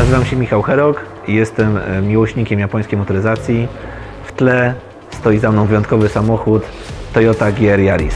Nazywam się Michał Herok i jestem miłośnikiem japońskiej motoryzacji. W tle stoi za mną wyjątkowy samochód Toyota GR Yaris.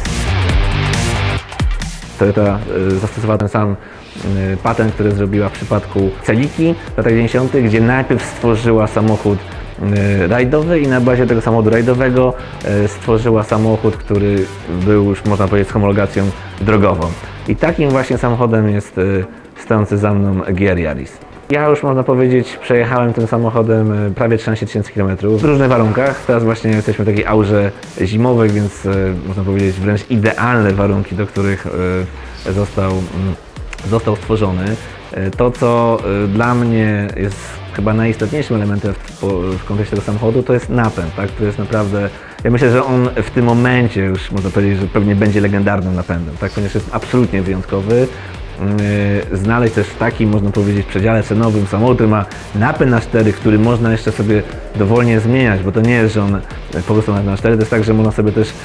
Toyota zastosowała ten sam patent, który zrobiła w przypadku Celiki w latach 90., gdzie najpierw stworzyła samochód rajdowy i na bazie tego samochodu rajdowego stworzyła samochód, który był już, można powiedzieć, z homologacją drogową. I takim właśnie samochodem jest stojący za mną GR Yaris. Ja już, można powiedzieć, przejechałem tym samochodem prawie 13 000 km w różnych warunkach. Teraz właśnie jesteśmy w takiej aurze zimowej, więc można powiedzieć wręcz idealne warunki, do których został stworzony. To, co dla mnie jest chyba najistotniejszym elementem w kontekście tego samochodu, to jest napęd, tak? To jest naprawdę, ja myślę, że on w tym momencie już można powiedzieć, że pewnie będzie legendarnym napędem, tak? Ponieważ jest absolutnie wyjątkowy. Znaleźć też w takim, można powiedzieć, przedziale cenowym samochód, który ma napęd na 4, który można jeszcze sobie dowolnie zmieniać, bo to nie jest, że on po prostu na 4, to jest tak, że można sobie też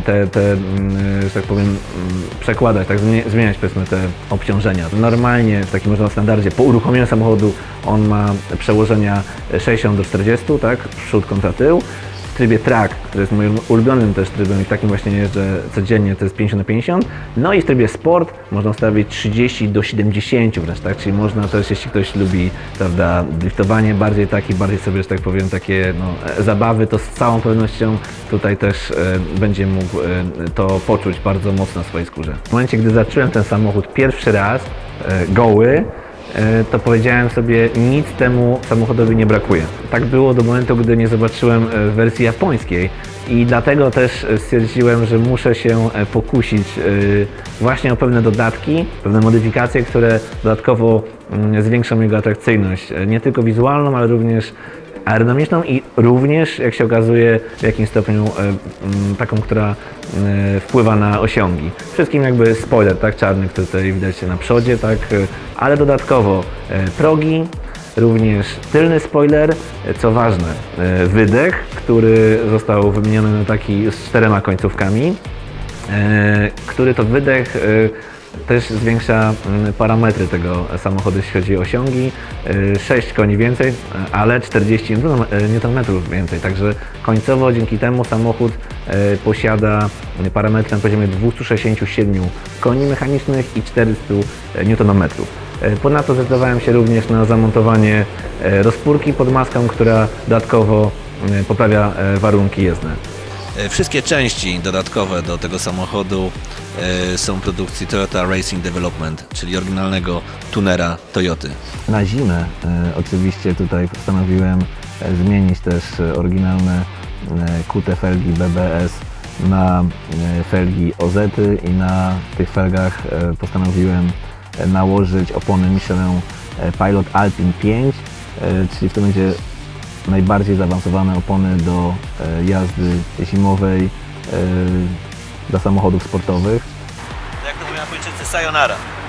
że tak powiem, przekładać, tak, zmieniać, powiedzmy, te obciążenia. Normalnie w takim, można, standardzie po uruchomieniu samochodu on ma przełożenia 60/40, tak, przód kontra tył. W trybie track, który jest moim ulubionym też trybem i takim właśnie jeżdżę codziennie, to jest 50/50. No i w trybie sport można ustawić 30/70 wręcz, tak? Czyli można też, jeśli ktoś lubi, prawda, driftowanie, bardziej sobie, że tak powiem, takie zabawy, to z całą pewnością tutaj też będzie mógł to poczuć bardzo mocno na swojej skórze. W momencie, gdy zacząłem ten samochód pierwszy raz, goły, to powiedziałem sobie, nic temu samochodowi nie brakuje. Tak było do momentu, gdy nie zobaczyłem wersji japońskiej i dlatego też stwierdziłem, że muszę się pokusić właśnie o pewne dodatki, pewne modyfikacje, które dodatkowo zwiększą jego atrakcyjność, nie tylko wizualną, ale również aerodynamiczną i również, jak się okazuje, w jakimś stopniu taką, która wpływa na osiągi. Wszystkim jakby spoiler, tak, czarny, który tutaj widać na przodzie, tak, ale dodatkowo progi, również tylny spoiler, co ważne, wydech, który został wymieniony na taki z 4 końcówkami, który to wydech też zwiększa parametry tego samochodu, jeśli chodzi o osiągi. 6 koni więcej, ale 40 Nm więcej. Także końcowo dzięki temu samochód posiada parametry na poziomie 267 koni mechanicznych i 400 Nm. Ponadto zdecydowałem się również na zamontowanie rozpórki pod maską, która dodatkowo poprawia warunki jezdne. Wszystkie części dodatkowe do tego samochodu są produkcji Toyota Racing Development, czyli oryginalnego tunera Toyoty. Na zimę oczywiście tutaj postanowiłem zmienić też oryginalne kute felgi BBS na felgi OZ-y i na tych felgach postanowiłem nałożyć opony Michelin Pilot Alpine 5, czyli w tym będzie najbardziej zaawansowane opony do jazdy zimowej dla samochodów sportowych. Jak to mówią Japończycy, sayonara.